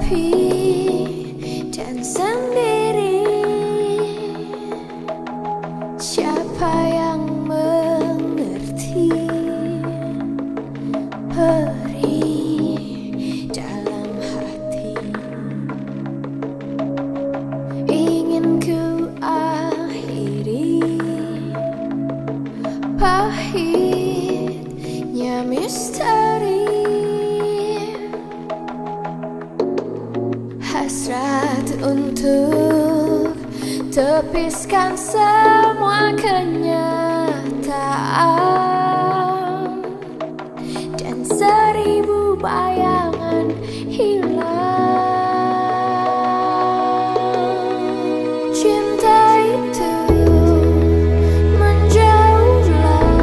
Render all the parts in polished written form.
sepi dan sendiri. Siapa yang mengerti perih dalam hati? Ingin ku akhiri pahitnya misteri. Hasrat untuk tepiskan semua kenyataan dan seribu bayangan hilang. Cinta itu menjauhlah,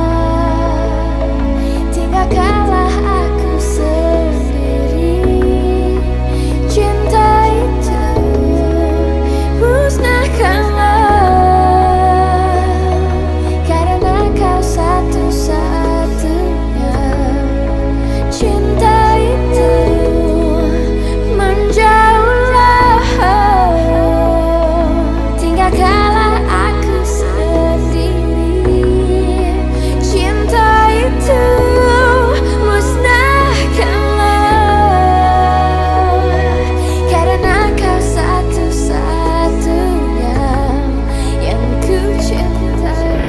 tinggalkanlah aku sendiri. Cinta itu musnahkanlah, karena kau satu-satunya. Cinta itu menjauhlah, tinggalkanlah aku sendiri. Cinta itu musnahkanlah, karena kau satu-satunya yang ku cintai.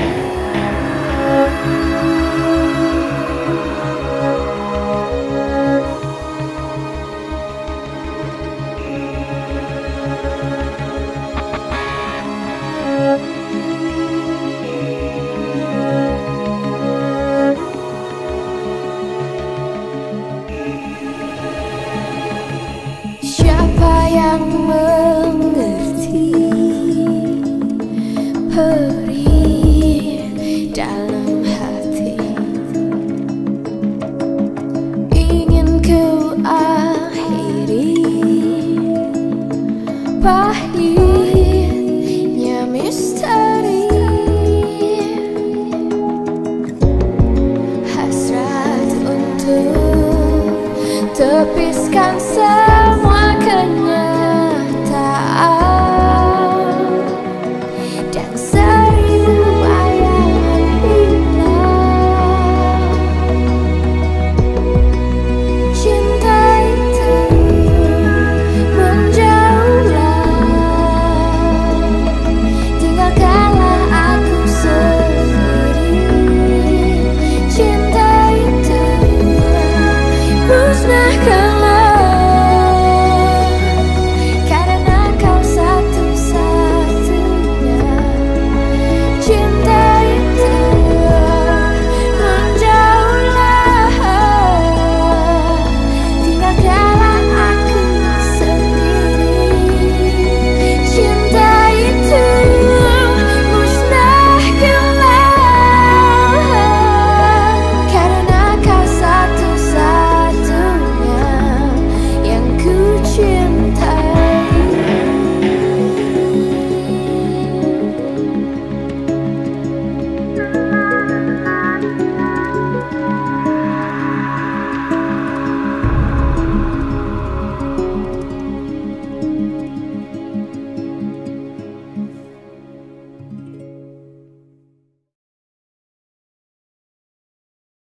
Siapa yang mengerti perih dalam hati? Ingin ku akhiri pahitnya misteri. Hasrat untuk tepiskan semua kenyataan dan seribu bayangan hilang. Cinta itu menjauhlah, tinggalkanlah aku sendiri. Cinta itu musnahkanlah,